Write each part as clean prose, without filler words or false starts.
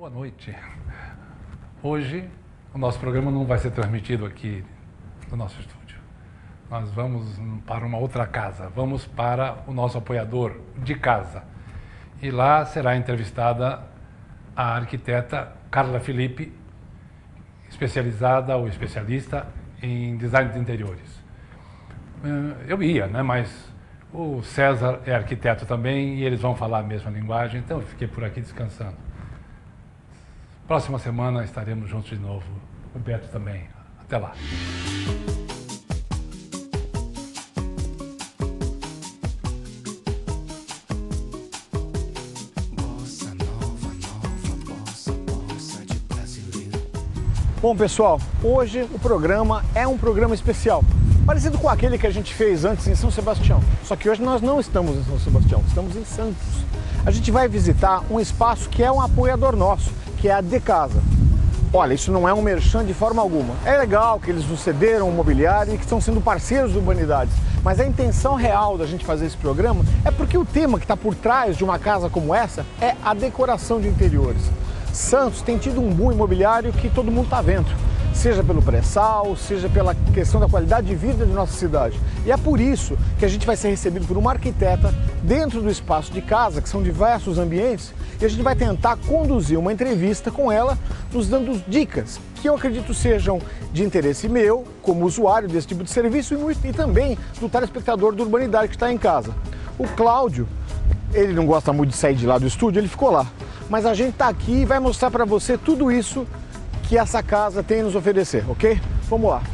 Boa noite. Hoje o nosso programa não vai ser transmitido aqui no nosso estúdio. Nós vamos para uma outra casa, vamos para o nosso apoiador de casa. E lá será entrevistada a arquiteta Carla Filipe, especializada ou especialista em design de interiores. Eu ia, né? Mas o César é arquiteto também e eles vão falar a mesma linguagem, então eu fiquei por aqui descansando. Próxima semana estaremos juntos de novo. O Beto também. Até lá. Bom, pessoal, hoje o programa é um programa especial, parecido com aquele que a gente fez antes em São Sebastião. Só que hoje nós não estamos em São Sebastião, estamos em Santos. A gente vai visitar um espaço que é um apoiador nosso, que é a De Casa. Olha, isso não é um merchan de forma alguma. É legal que eles nos cederam o mobiliário e que estão sendo parceiros do Urbanidades. Mas a intenção real da gente fazer esse programa é porque o tema que está por trás de uma casa como essa é a decoração de interiores. Santos tem tido um boom imobiliário que todo mundo está vendo, seja pelo pré-sal, seja pela questão da qualidade de vida de nossa cidade. E é por isso que a gente vai ser recebido por uma arquiteta dentro do espaço de casa, que são diversos ambientes, e a gente vai tentar conduzir uma entrevista com ela, nos dando dicas que eu acredito sejam de interesse meu, como usuário desse tipo de serviço, e também do telespectador do Urbanidade que está em casa. O Cláudio, ele não gosta muito de sair de lá do estúdio, ele ficou lá. Mas a gente está aqui e vai mostrar para você tudo isso que essa casa tem a nos oferecer, ok? Vamos lá.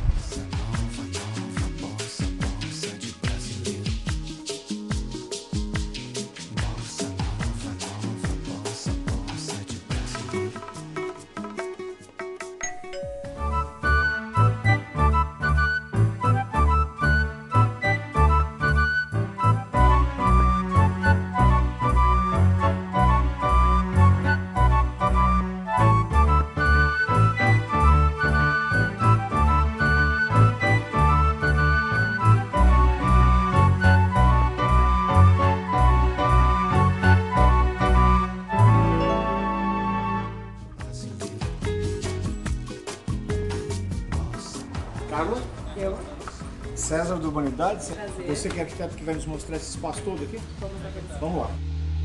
Carla? Eu. César do Urbanidades? Prazer. Você que é arquiteto que vai nos mostrar esse espaço todo aqui? Vamos lá.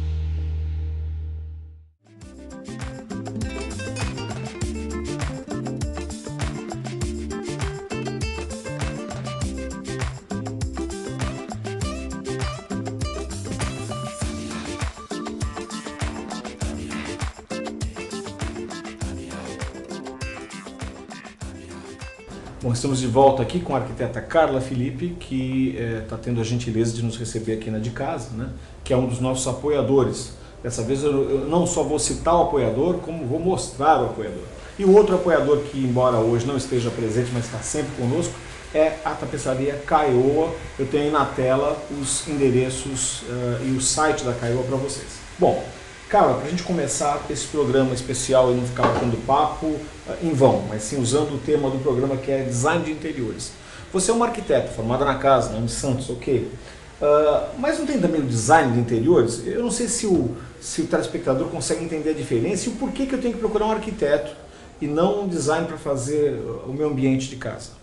Bom, estamos de volta aqui com a arquiteta Carla Filipe, que está tendo a gentileza de nos receber aqui na De Casa, né? Que é um dos nossos apoiadores. Dessa vez eu não só vou citar o apoiador, como vou mostrar o apoiador. E o outro apoiador que, embora hoje não esteja presente, mas está sempre conosco, é a tapeçaria Caioa. Eu tenho aí na tela os endereços e o site da Caioa para vocês. Bom, Carla, para a gente começar esse programa especial e não ficar batendo papo em vão, mas sim usando o tema do programa, que é design de interiores. Você é uma arquiteta formada na casa, né, em Santos, ok? Mas não tem também o design de interiores? Eu não sei se o telespectador consegue entender a diferença e o porquê que eu tenho que procurar um arquiteto e não um design para fazer o meu ambiente de casa.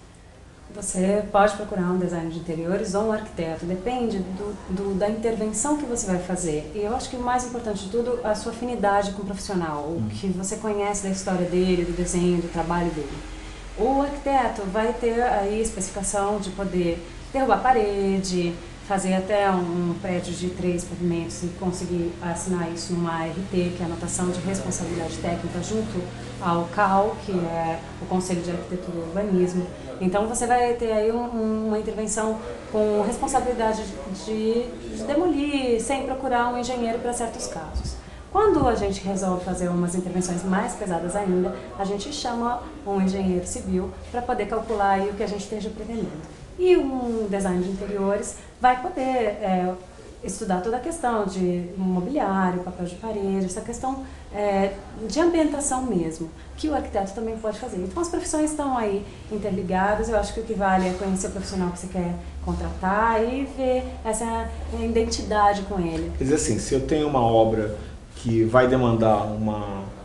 Você pode procurar um designer de interiores ou um arquiteto, depende da intervenção que você vai fazer. E eu acho que o mais importante de tudo é a sua afinidade com o profissional, o que você conhece da história dele, do desenho, do trabalho dele. O arquiteto vai ter aí especificação de poder derrubar parede, fazer até um prédio de 3 pavimentos e conseguir assinar isso numa ART, que é a anotação de responsabilidade técnica, junto ao CAL, que é o Conselho de Arquitetura e Urbanismo. Então você vai ter aí uma intervenção com responsabilidade de demolir, sem procurar um engenheiro para certos casos. Quando a gente resolve fazer umas intervenções mais pesadas ainda, a gente chama um engenheiro civil para poder calcular aí o que a gente esteja pretendendo. E um design de interiores vai poder estudar toda a questão de mobiliário, papel de parede, essa questão de ambientação mesmo, que o arquiteto também pode fazer. Então as profissões estão aí interligadas, eu acho que o que vale é conhecer o profissional que você quer contratar e ver essa identidade com ele. Quer dizer assim, se eu tenho uma obra que vai demandar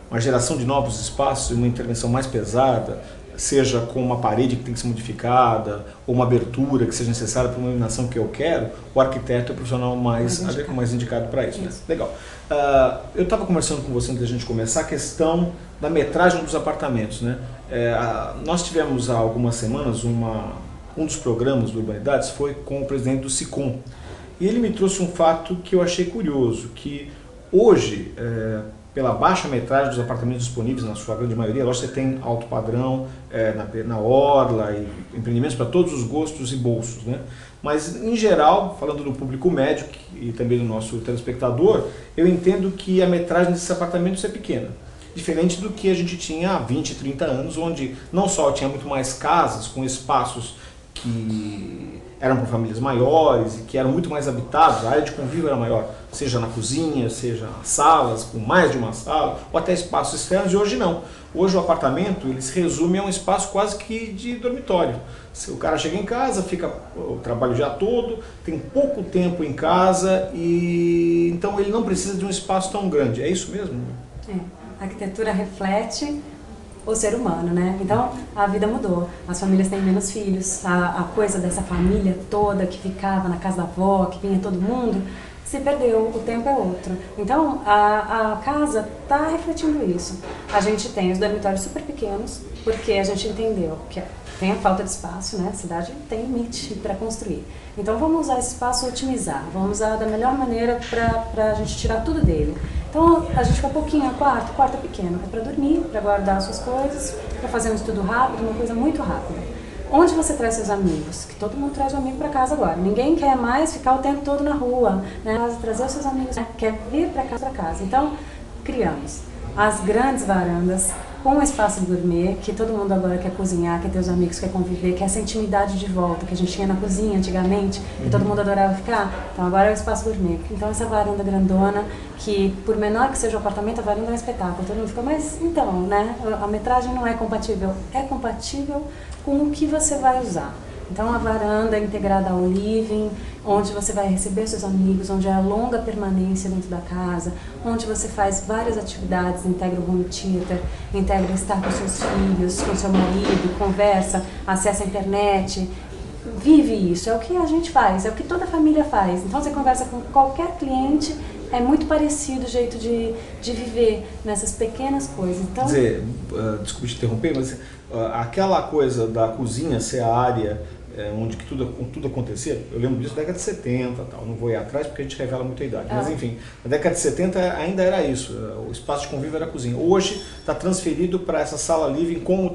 uma geração de novos espaços, uma intervenção mais pesada, seja com uma parede que tem que ser modificada, ou uma abertura que seja necessária para uma iluminação que eu quero, o arquiteto é o profissional mais indicado para isso. Né? Legal. Eu estava conversando com você antes da gente começar a questão da metragem dos apartamentos. Né? Nós tivemos há algumas semanas um dos programas do Urbanidades foi com o presidente do SICOM. E ele me trouxe um fato que eu achei curioso, que hoje, pela baixa metragem dos apartamentos disponíveis, na sua grande maioria, lógico que você tem alto padrão na orla, e empreendimentos para todos os gostos e bolsos, né? Mas, em geral, falando do público médio e também do nosso telespectador, eu entendo que a metragem desses apartamentos é pequena. Diferente do que a gente tinha há 20, 30 anos, onde não só tinha muito mais casas com espaços que eram para famílias maiores e que eram muito mais habitados, a área de convívio era maior, seja na cozinha, seja nas salas, com mais de uma sala, ou até espaços externos, e hoje não. Hoje o apartamento ele se resume a um espaço quase que de dormitório. O cara chega em casa, fica o trabalho o dia todo, tem pouco tempo em casa, e então ele não precisa de um espaço tão grande. É isso mesmo? A arquitetura reflete o ser humano, né? Então, a vida mudou. As famílias têm menos filhos. A coisa dessa família toda que ficava na casa da avó, que vinha todo mundo, se perdeu. O tempo é outro. Então, a casa está refletindo isso. A gente tem os dormitórios super pequenos, porque a gente entendeu que tem a falta de espaço, né? A cidade tem limite para construir. Então, vamos usar esse espaço, otimizar. Vamos usar da melhor maneira para a gente tirar tudo dele. Então, a gente vai pouquinho, quarto é pequeno, é para dormir, para guardar suas coisas, para fazer um estudo rápido, uma coisa muito rápida. Onde você traz seus amigos? Que todo mundo traz um amigo para casa agora. Ninguém quer mais ficar o tempo todo na rua, né? Trazer os seus amigos, né? Quer vir para casa. Então, criamos as grandes varandas com um espaço de gourmet, que todo mundo agora quer cozinhar, quer ter os amigos, quer conviver, quer essa intimidade de volta, que a gente tinha na cozinha antigamente, que todo mundo adorava ficar. Então agora é o espaço gourmet. Então essa varanda grandona, que por menor que seja o apartamento, a varanda é um espetáculo. Todo mundo fica, mas então, né, a metragem não é compatível. É compatível com o que você vai usar. Então a varanda é integrada ao living, onde você vai receber seus amigos, onde é a longa permanência dentro da casa, onde você faz várias atividades, integra o home theater, integra estar com seus filhos, com seu marido, conversa, acessa a internet, vive isso. É o que a gente faz, é o que toda família faz. Então você conversa com qualquer cliente, é muito parecido o jeito de viver nessas pequenas coisas. Então, quer dizer, desculpe te interromper, mas aquela coisa da cozinha ser a área onde que tudo acontecia, eu lembro disso na década de 70, tal. Não vou ir atrás porque a gente revela muita idade, mas enfim, na década de 70 ainda era isso, o espaço de convívio era a cozinha. Hoje está transferido para essa sala living com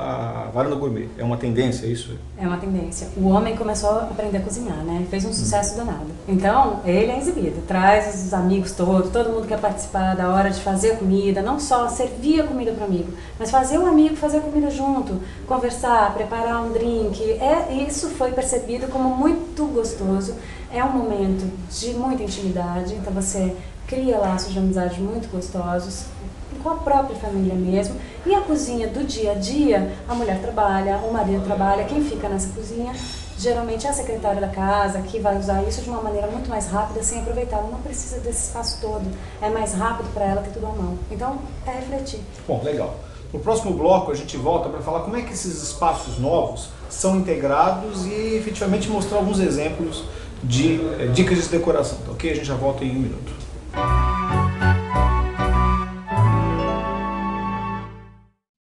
a varanda gourmet. É uma tendência isso? É uma tendência. O homem começou a aprender a cozinhar, né? Fez um sucesso danado. Então, ele é exibido, traz os amigos todos, todo mundo quer participar da hora de fazer a comida, não só servir a comida para o amigo, mas fazer o amigo fazer a comida junto, conversar, preparar um drink. Isso foi percebido como muito gostoso. É um momento de muita intimidade, então você cria laços de amizade muito gostosos, com a própria família mesmo. E a cozinha do dia a dia, a mulher trabalha, o marido trabalha, quem fica nessa cozinha geralmente é a secretária da casa, que vai usar isso de uma maneira muito mais rápida, sem aproveitar. Ela não precisa desse espaço todo, é mais rápido para ela ter tudo à mão. Então, é refletir. Bom, legal. No próximo bloco a gente volta para falar como é que esses espaços novos são integrados e efetivamente mostrar alguns exemplos de dicas de decoração. Ok? A gente já volta em um minuto.